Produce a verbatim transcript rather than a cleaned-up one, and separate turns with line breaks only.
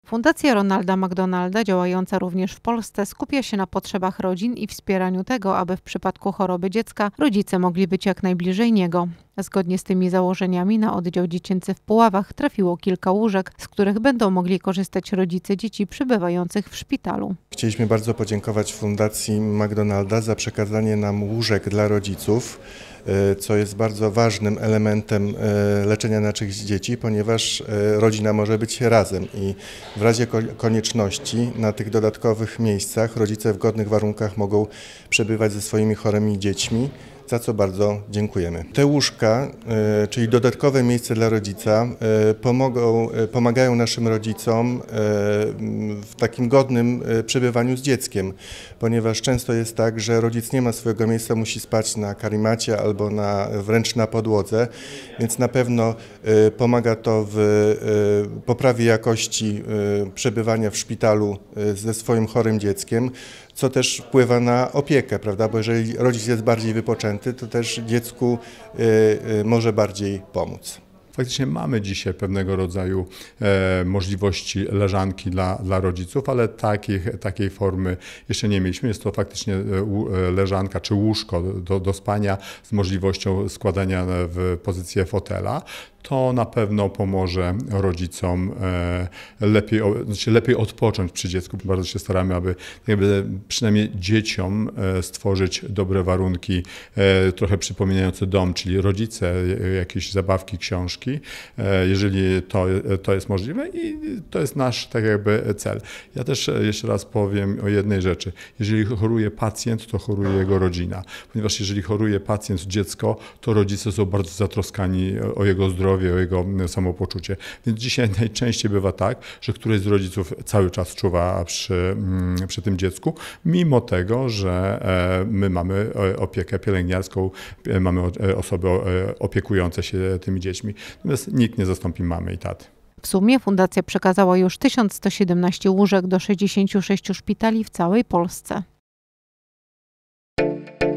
Fundacja Ronalda McDonalda, działająca również w Polsce, skupia się na potrzebach rodzin i wspieraniu tego, aby w przypadku choroby dziecka rodzice mogli być jak najbliżej niego. Zgodnie z tymi założeniami na oddział dziecięcy w Puławach trafiło kilka łóżek, z których będą mogli korzystać rodzice dzieci przebywających w szpitalu.
Chcieliśmy bardzo podziękować Fundacji McDonalda za przekazanie nam łóżek dla rodziców, co jest bardzo ważnym elementem leczenia naszych dzieci, ponieważ rodzina może być razem i w razie konieczności na tych dodatkowych miejscach rodzice w godnych warunkach mogą przebywać ze swoimi chorymi dziećmi, za co bardzo dziękujemy. Te łóżka, czyli dodatkowe miejsce dla rodzica, pomogą, pomagają naszym rodzicom w takim godnym przebywaniu z dzieckiem, ponieważ często jest tak, że rodzic nie ma swojego miejsca, musi spać na karimacie albo na, wręcz na podłodze, więc na pewno pomaga to w poprawie jakości przebywania w szpitalu ze swoim chorym dzieckiem, co też wpływa na opiekę, prawda? Bo jeżeli rodzic jest bardziej wypoczęty, to też dziecku y, y, może bardziej pomóc.
Faktycznie mamy dzisiaj pewnego rodzaju e, możliwości leżanki dla, dla rodziców, ale takiej, takiej formy jeszcze nie mieliśmy. Jest to faktycznie leżanka czy łóżko do, do spania z możliwością składania w pozycję fotela. To na pewno pomoże rodzicom e, lepiej, znaczy lepiej odpocząć przy dziecku. Bardzo się staramy, aby jakby przynajmniej dzieciom e, stworzyć dobre warunki, e, trochę przypominające dom, czyli rodzice, jakieś zabawki, książki, e, jeżeli to, to jest możliwe i to jest nasz tak jakby cel. Ja też jeszcze raz powiem o jednej rzeczy. Jeżeli choruje pacjent, to choruje jego rodzina, ponieważ jeżeli choruje pacjent, dziecko, to rodzice są bardzo zatroskani o jego zdrowie, o jego samopoczucie. Więc dzisiaj najczęściej bywa tak, że któryś z rodziców cały czas czuwa przy, przy tym dziecku, mimo tego, że my mamy opiekę pielęgniarską, mamy osoby opiekujące się tymi dziećmi. Natomiast nikt nie zastąpi mamy i taty.
W sumie fundacja przekazała już tysiąc sto siedemnaście łóżek do sześćdziesięciu sześciu szpitali w całej Polsce.